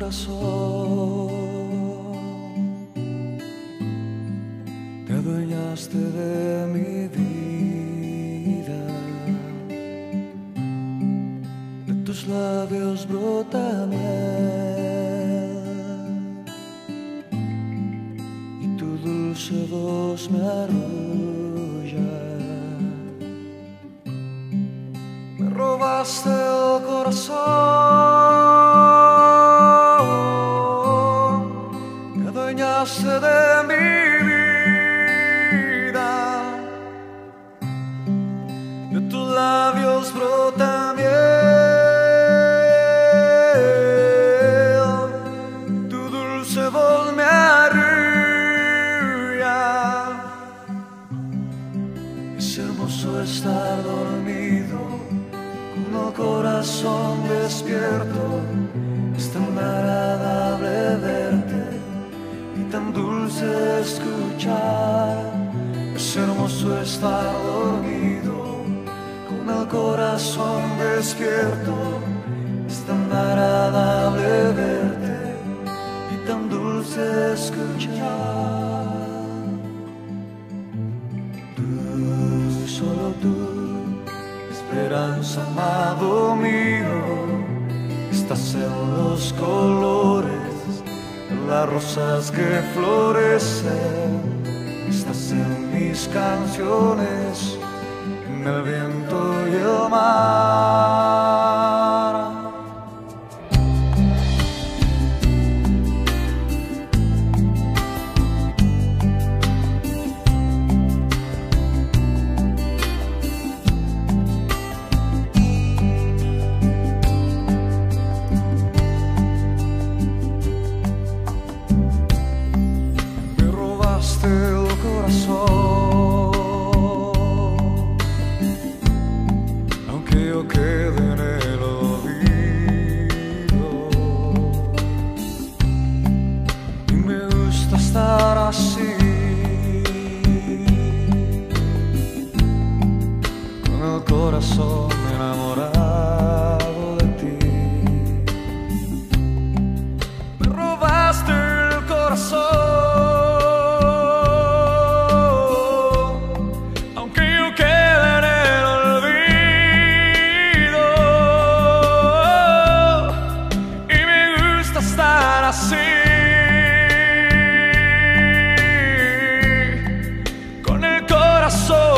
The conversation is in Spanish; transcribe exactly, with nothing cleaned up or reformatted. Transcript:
corazón, te adueñaste de mi vida, de tus labios brota miel y tu dulce voz me arrulla. Me robaste el corazón, te adueñaste de mi vida, de tus labios brota miel, tu dulce voz me arrulla. Es hermoso estar dormido con el corazón despierto, es tan agradable verte y tan dulce escuchar. Es hermoso estar dormido con el corazón despierto, es tan agradable verte y tan dulce escuchar. Tú, solo tú, esperanza, amado mío, estás en los colores, en las rosas que florecen, estás en mis canciones, en el viento y el mar. El corazón, aunque yo quede en el olvido, y me gusta estar así, con el corazón enamorado de ti. Me robaste el corazón, así, con el corazón